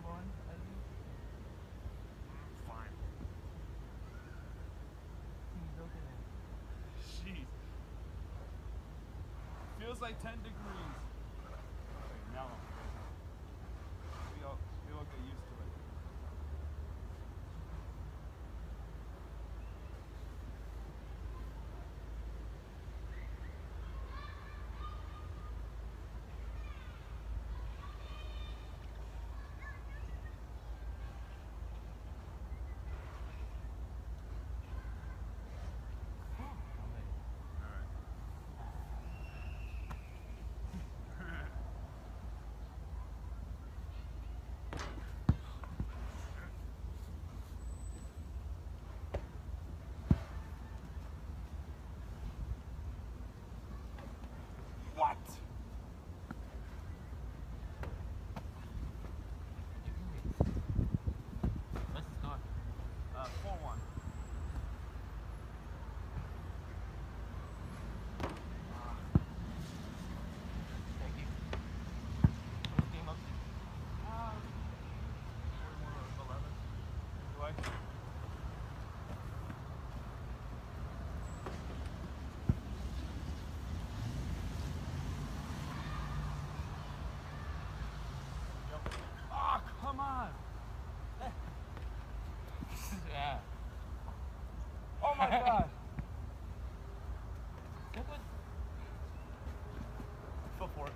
one, I think. Fine. He's looking at. Jeez. Feels like 10 degrees. Wait, no. We all get used to it. What? What's the score? 4-1. Thank you. What's the game up to? 41-11. Do I? Oh, come on! Yeah. Oh my god! Look what. Go for it.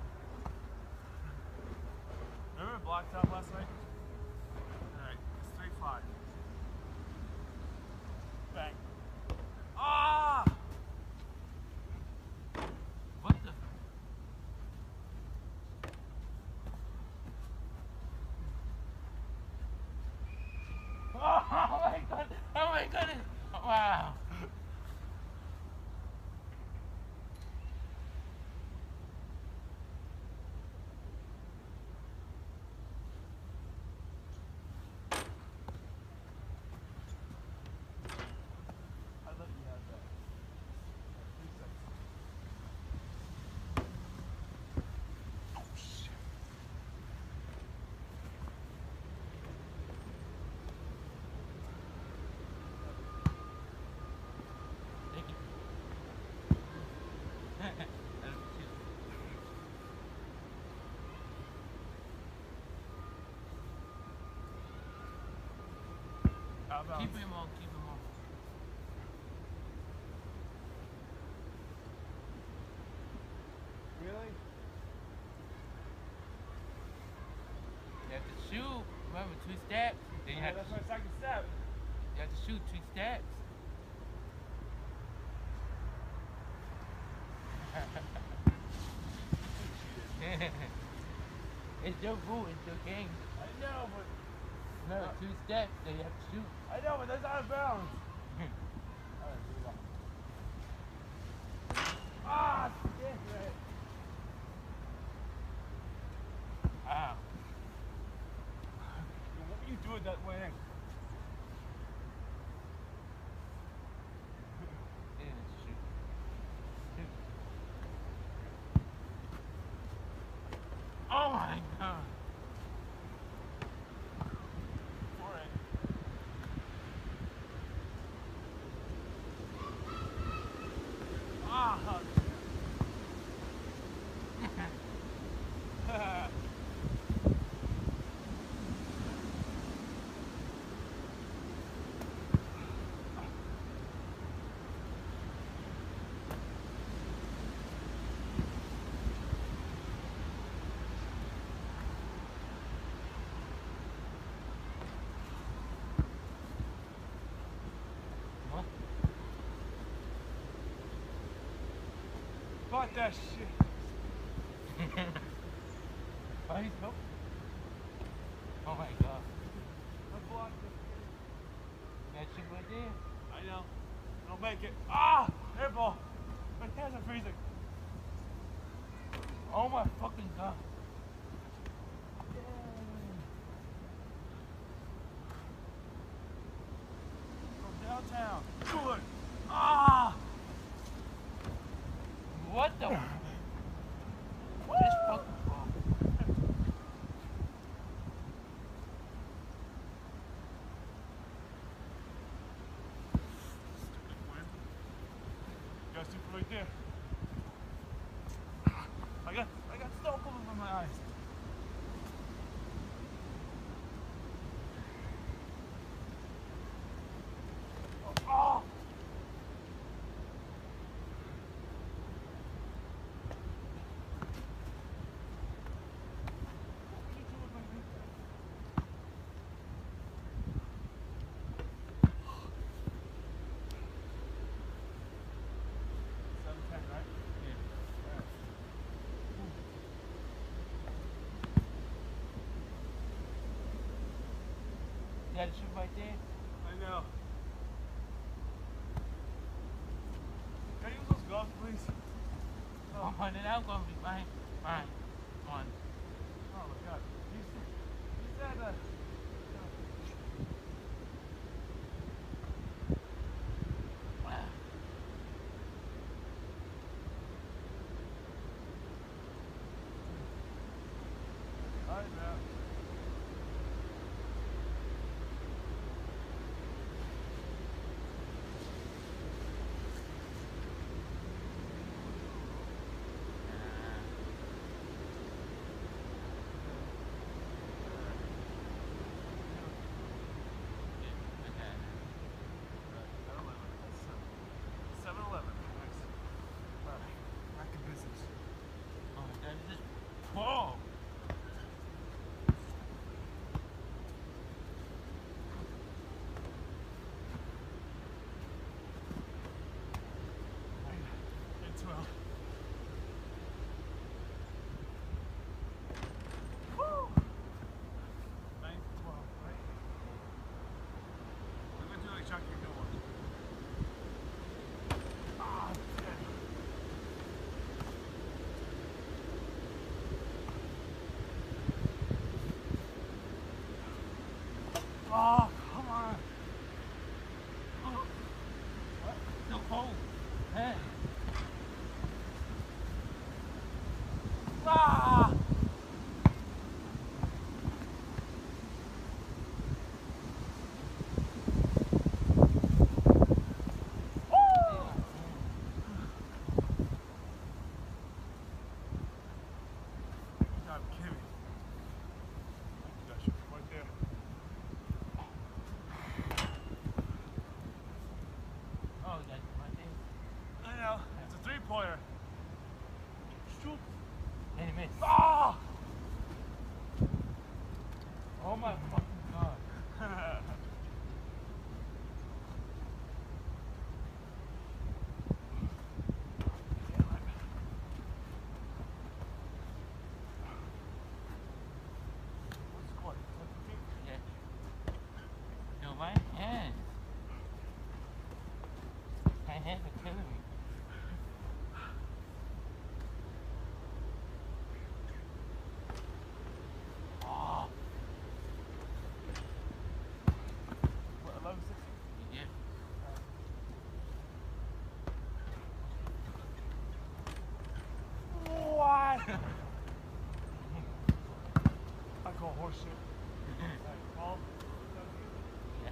Remember blacktop last night? Alright, it's 3-5. Bang. Ah! What the? Oh my god! Oh my goodness! Wow! I let you have that. 3 seconds. Oh shit. Thank you. How about Keep him on, keep him on. Really? You have to shoot. Remember, 2 steps. Then you Yeah, have that's to, my second step. you have to shoot 2 steps. It's your rule, it's your game. I know, but Remember, 2 steps, then you have to shoot. I know, but that's out of bounds. Alright, here we go. Ah, damn it. Wow. What were you doing that way? Yeah, shoot. Shoot. Oh my god. 4-8. Ah! What? Fuck that shit. Why you go? Oh my god. I blocked it. That shit right there. I know. I'll make it. Ah! Airball! My hands are freezing. Oh my fucking god. From downtown. Good. Ah! What the? This fucking ball. Don't go over my eyes. Oh! You gotta shoot right there. I know. Can I use those gloves, please? Oh, then I'm gonna be fine. Fine. Come on. Oh my God. You said Wow. all right, man. Whoa! It's well. Woo! 9 to 12, right? I'm gonna do like Chucky Noah. Ah, 10. Oh, come on. Oh. What? So cold. Hey. Ah! God, Kimmy. That shit right there. Oh, that's right there. I know. It's a three-pointer. Shoot. And he missed. Ah! Oh my fucking God. What's the score? 22? Yeah. Yo, my hands. My hands are killing me. Oh. What, 11-16? Yeah. What? I call horse shit. Alright, ball. Yeah.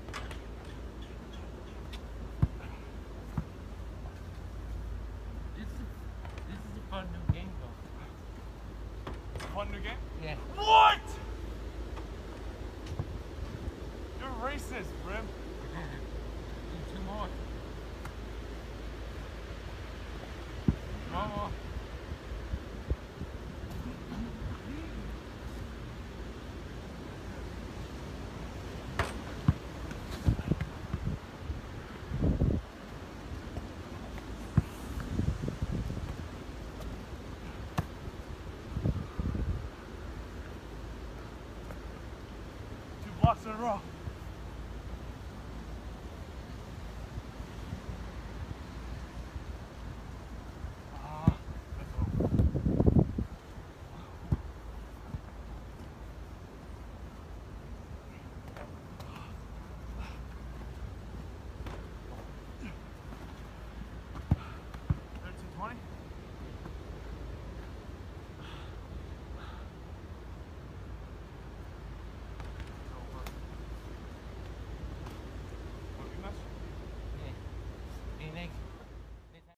This is a fun new game though. Fun new game? Yeah. What? You're racist, Brim. Two more. One more. Two blocks in a row.